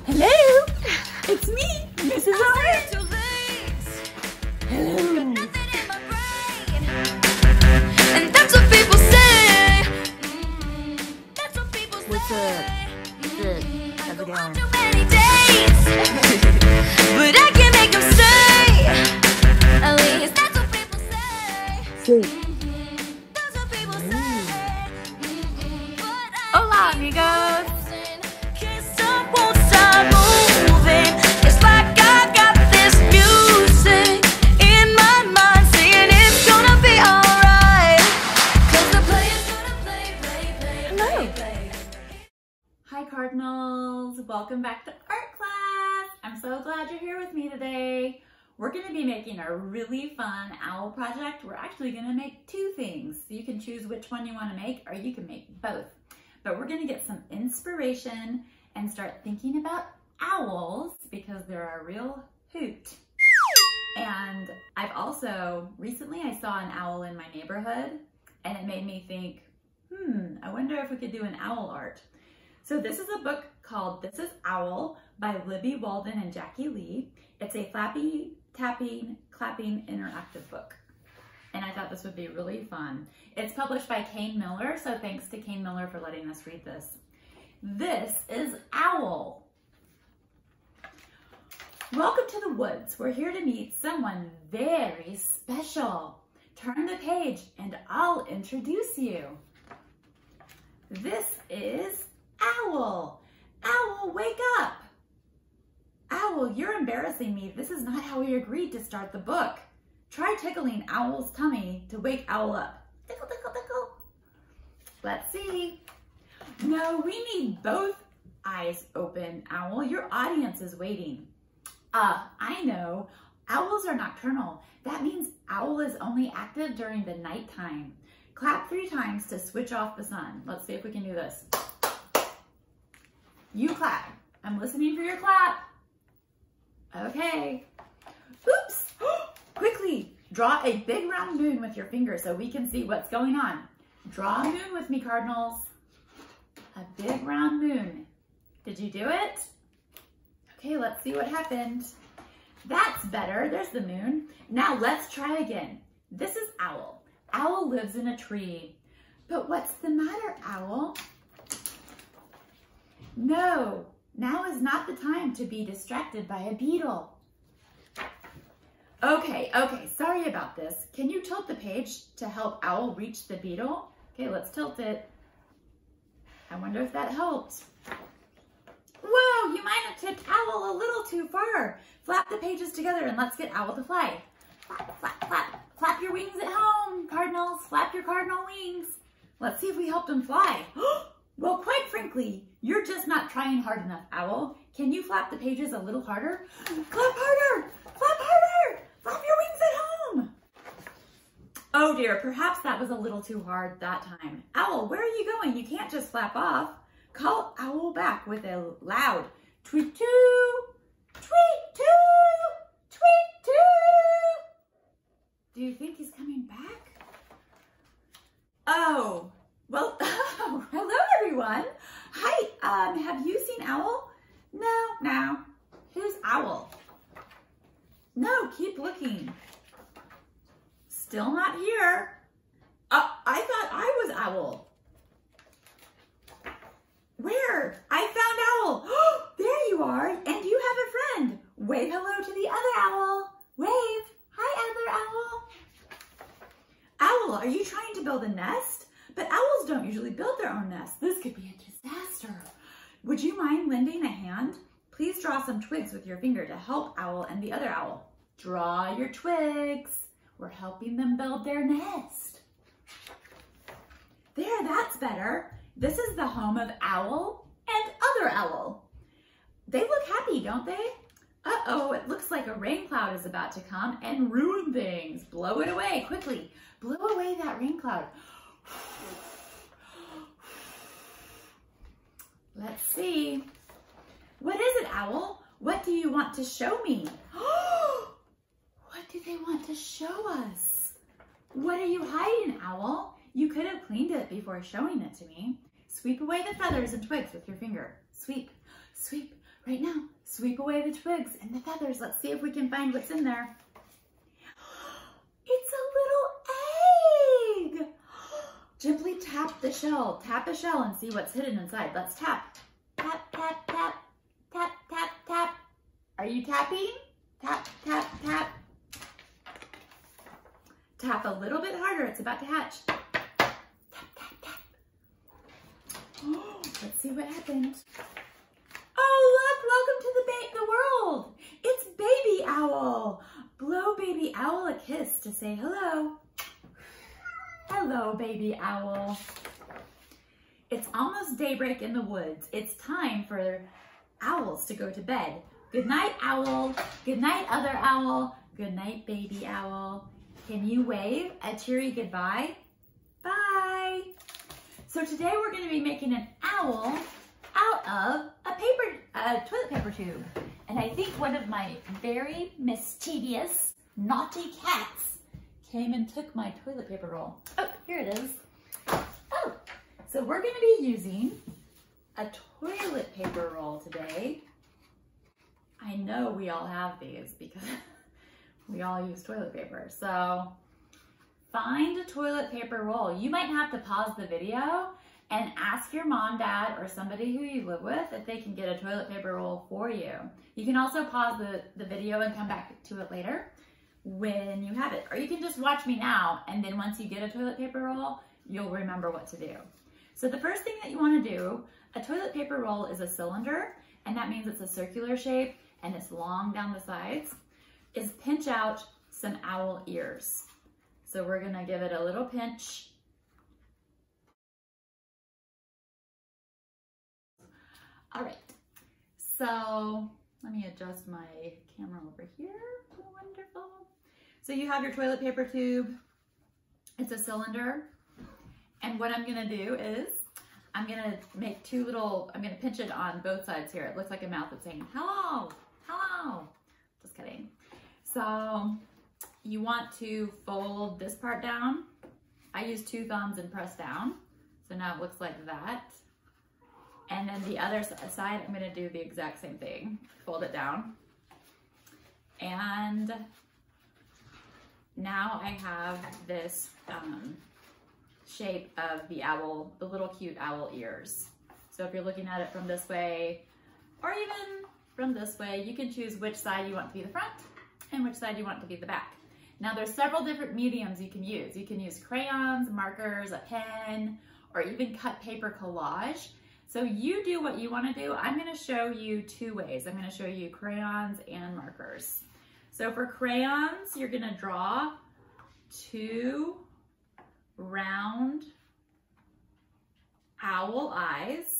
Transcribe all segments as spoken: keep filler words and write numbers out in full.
Hello, it's me, Missus Orange. Hello. And that's what people say. That's what people say. What's up? Good. How's it going? Too many dates, but I can make them stay. At least that's what people say. Sweet. That's what people say. Hola, amigos. Can't stop, won't stop moving. It's like I got this music in my mind saying it's gonna be alright. 'Cause the player's gonna play, play, play, play, play. Hi Cardinals, welcome back to art class. I'm so glad you're here with me today. We're going to be making a really fun owl project. We're actually going to make two things. You can choose which one you want to make, or you can make both. But we're going to get some inspiration and start thinking about owls because they're a real hoot. And I've also, recently I saw an owl in my neighborhood and it made me think, hmm, I wonder if we could do an owl art. So this is a book called This is Owl by Libby Walden and Jackie Lee. It's a flappy, tapping, clapping interactive book. And I thought this would be really fun. It's published by Kane Miller, so thanks to Kane Miller for letting us read this. This is Owl. Welcome to the woods. We're here to meet someone very special. Turn the page and I'll introduce you. This is Owl. Owl, wake up. Owl, you're embarrassing me. This is not how we agreed to start the book. Try tickling Owl's tummy to wake Owl up. Tickle, tickle, tickle. Let's see. No, we need both eyes open, Owl. Your audience is waiting. Uh, I know. Owls are nocturnal. That means Owl is only active during the nighttime. Clap three times to switch off the sun. Let's see if we can do this. You clap. I'm listening for your clap. Okay. Oops. Quickly, draw a big round moon with your finger so we can see what's going on. Draw a moon with me, Cardinals. A big round moon. Did you do it? Okay, let's see what happened. That's better. There's the moon. Now let's try again. This is Owl. Owl lives in a tree. But what's the matter, Owl? No, now is not the time to be distracted by a beetle. Okay, okay, sorry about this. Can you tilt the page to help Owl reach the beetle? Okay, let's tilt it. I wonder if that helped. Whoa, you might have tipped Owl a little too far. Flap the pages together and let's get Owl to fly. Flap, flap, flap. Flap your wings at home, Cardinals. Flap your cardinal wings. Let's see if we helped him fly. Well, quite frankly, you're just not trying hard enough, Owl. Can you flap the pages a little harder? Clap harder! Flap harder! Flap your wings at home! Oh dear, perhaps that was a little too hard that time. Owl, where are you going? You can't just flap off. Call Owl back with a loud tweet two, tweet two, tweet two. Do you think he's coming back? Oh. Well, oh, hello everyone. Hi, um, have you seen Owl? No, no. Who's Owl? No, keep looking. Still not here. Uh, I thought I was Owl. Where? I found Owl. There you are, and you have a friend. Wave hello to the other owl. Wave. Hi, other owl. Owl, are you trying to build a nest? But owls don't usually build their own nests. This could be a disaster. Would you mind lending a hand? Please draw some twigs with your finger to help Owl and the other owl. Draw your twigs. We're helping them build their nest. There, that's better. This is the home of Owl and other owl. They look happy, don't they? Uh-oh, it looks like a rain cloud is about to come and ruin things. Blow it away, quickly. Blow away that rain cloud. Let's see. What is it, Owl? What do you want to show me? What do they want to show us? What are you hiding, Owl? You could have cleaned it before showing it to me. Sweep away the feathers and twigs with your finger. Sweep, sweep, Right now, sweep away the twigs and the feathers. Let's see if we can find what's in there. It's a little egg. Gently tap the shell. Tap the shell and see what's hidden inside. Let's tap. Tap, tap, tap, tap, tap, tap. Are you tapping? Tap, tap, tap. Tap a little bit harder. It's about to hatch. Tap, tap, tap. Oh, let's see what happened. Oh, look, welcome to the, ba the world. It's Baby Owl. Blow Baby Owl a kiss to say hello. Hello, Baby Owl. It's almost daybreak in the woods. It's time for owls to go to bed. Good night, owl. Good night, other owl. Good night, baby owl. Can you wave a cheery goodbye? Bye. So today we're going to be making an owl out of a paper, a toilet paper tube. And I think one of my very mischievous, naughty cats came and took my toilet paper roll. Oh, here it is. Oh, so we're going to be using a toilet paper roll today. I know we all have these because we all use toilet paper. So find a toilet paper roll. You might have to pause the video and ask your mom, dad, or somebody who you live with if they can get a toilet paper roll for you. You can also pause the, the video and come back to it later when you have it. Or you can just watch me now, and then once you get a toilet paper roll, you'll remember what to do. So the first thing that you want to do, a toilet paper roll is a cylinder, and that means it's a circular shape and it's long down the sides, is pinch out some owl ears. So we're gonna give it a little pinch. All right, so let me adjust my camera over here. Wonderful. So you have your toilet paper tube. It's a cylinder. And what I'm gonna do is, I'm gonna make two little, I'm gonna pinch it on both sides here. It looks like a mouth that's saying, hello, hello. Just kidding. So you want to fold this part down. I use two thumbs and press down. So now it looks like that. And then the other side, I'm gonna do the exact same thing. Fold it down. And now I have this um, shape of the owl, the little cute owl ears. So if you're looking at it from this way, or even from this way, you can choose which side you want to be the front and which side you want to be the back. Now there's several different mediums you can use. You can use crayons, markers, a pen, or even cut paper collage. So you do what you want to do. I'm going to show you two ways. I'm going to show you crayons and markers. So for crayons, you're going to draw two round owl eyes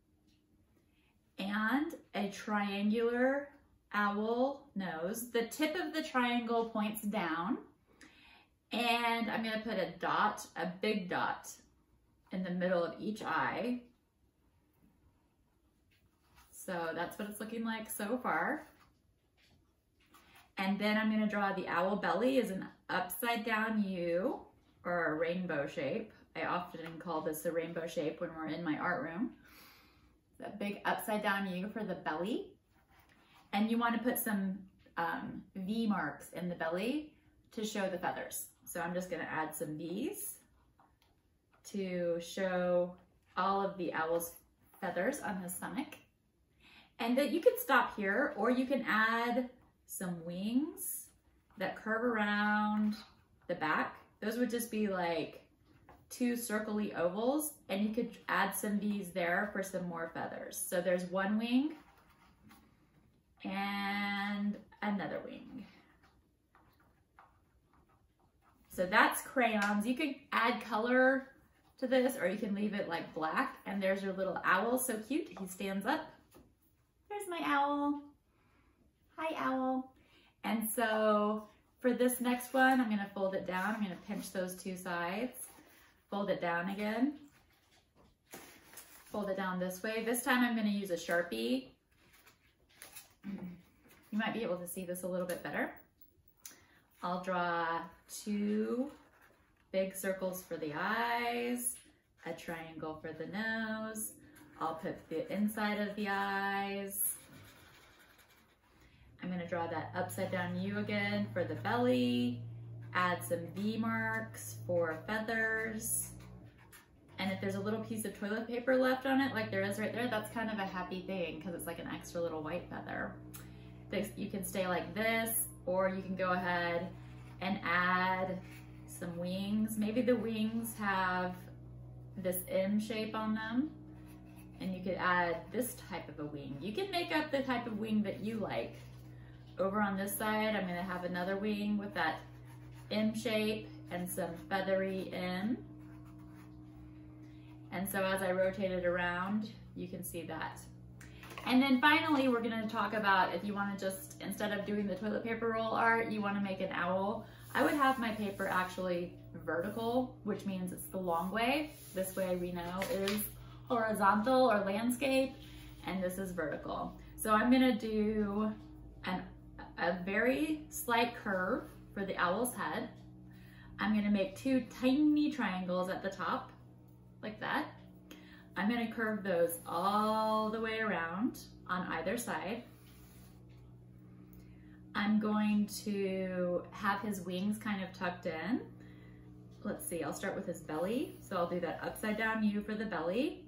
and a triangular owl nose. The tip of the triangle points down, and I'm going to put a dot, a big dot, in the middle of each eye. So that's what it's looking like so far. And then I'm going to draw the owl belly as an upside down U, or a rainbow shape. I often call this a rainbow shape when we're in my art room. That big upside down U for the belly. And you want to put some um, V marks in the belly to show the feathers. So I'm just going to add some V's to show all of the owl's feathers on his stomach. And that you can stop here, or you can add some wings that curve around the back. Those would just be like two circly ovals, and you could add some V's there for some more feathers. So there's one wing and another wing. So that's crayons. You could add color to this, or you can leave it like black. And there's your little owl, so cute. He stands up. There's my owl. Hi, owl. And so for this next one, I'm going to fold it down. I'm going to pinch those two sides. Fold it down again. Fold it down this way. This time I'm going to use a Sharpie. You might be able to see this a little bit better. I'll draw two big circles for the eyes, a triangle for the nose. I'll put the inside of the eyes, I'm gonna draw that upside down U again for the belly, add some V marks for feathers. And if there's a little piece of toilet paper left on it, like there is right there, that's kind of a happy thing because it's like an extra little white feather. This, you can stay like this, or you can go ahead and add some wings. Maybe the wings have this M shape on them, and you could add this type of a wing. You can make up the type of wing that you like. Over on this side, I'm gonna have another wing with that M shape and some feathery M. And so as I rotate it around, you can see that. And then finally, we're gonna talk about if you wanna just, instead of doing the toilet paper roll art, you wanna make an owl. I would have my paper actually vertical, which means it's the long way. This way we know is horizontal or landscape, and this is vertical. So I'm gonna do an, a very slight curve for the owl's head. I'm gonna make two tiny triangles at the top, like that. I'm gonna curve those all the way around on either side. I'm going to have his wings kind of tucked in. Let's see, I'll start with his belly. So I'll do that upside down U for the belly.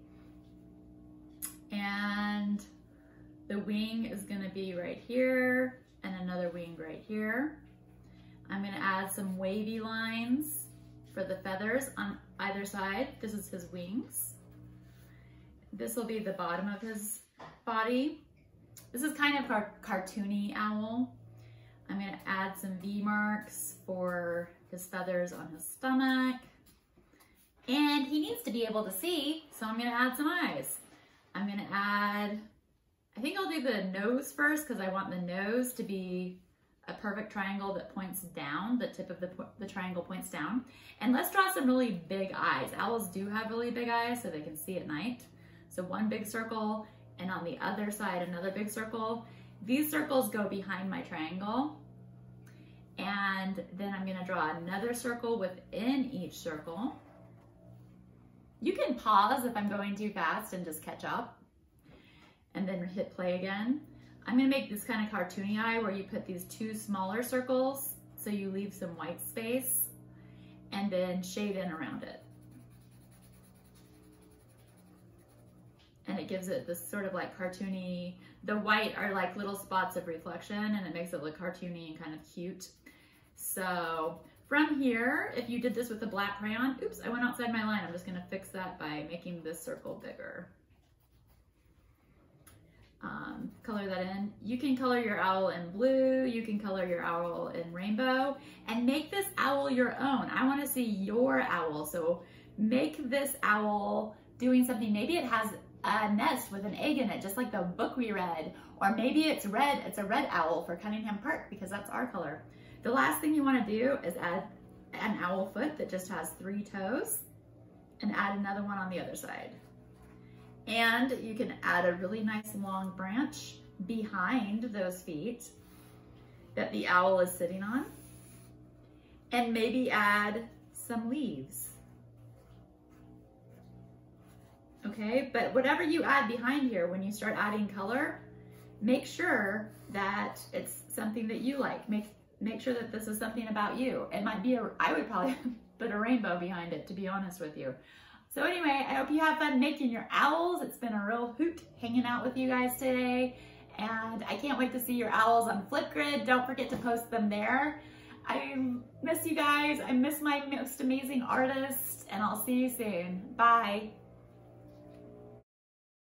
And the wing is gonna be right here and another wing right here. I'm gonna add some wavy lines for the feathers on either side. This is his wings. This will be the bottom of his body. This is kind of a cartoony owl. I'm gonna add some V marks for his feathers on his stomach. And he needs to be able to see, so I'm gonna add some eyes. I'm gonna add, I think I'll do the nose first because I want the nose to be a perfect triangle that points down. The tip of the, the triangle points down. And let's draw some really big eyes. Owls do have really big eyes so they can see at night. So one big circle, and on the other side, another big circle. These circles go behind my triangle. And then I'm gonna draw another circle within each circle. You can pause if I'm going too fast and just catch up, and then hit play again. I'm gonna make this kind of cartoony eye where you put these two smaller circles so you leave some white space, and then shade in around it. And it gives it this sort of like cartoony, the white are like little spots of reflection, and it makes it look cartoony and kind of cute. So from here, if you did this with a black crayon, oops, I went outside my line. I'm just gonna fix that by making this circle bigger. Um, color that in. You can color your owl in blue, you can color your owl in rainbow, and make this owl your own. I wanna see your owl, so make this owl doing something. Maybe it has a nest with an egg in it, just like the book we read, or maybe it's red, it's a red owl for Cunningham Park because that's our color. The last thing you wanna do is add an owl foot that just has three toes, and add another one on the other side. And you can add a really nice long branch behind those feet that the owl is sitting on, and maybe add some leaves. Okay, but whatever you add behind here, when you start adding color, make sure that it's something that you like. Make, make sure that this is something about you. It might be a, I would probably put a rainbow behind it, to be honest with you. So anyway, I hope you have fun making your owls. It's been a real hoot hanging out with you guys today. And I can't wait to see your owls on Flipgrid. Don't forget to post them there. I miss you guys. I miss my most amazing artists, and I'll see you soon. Bye.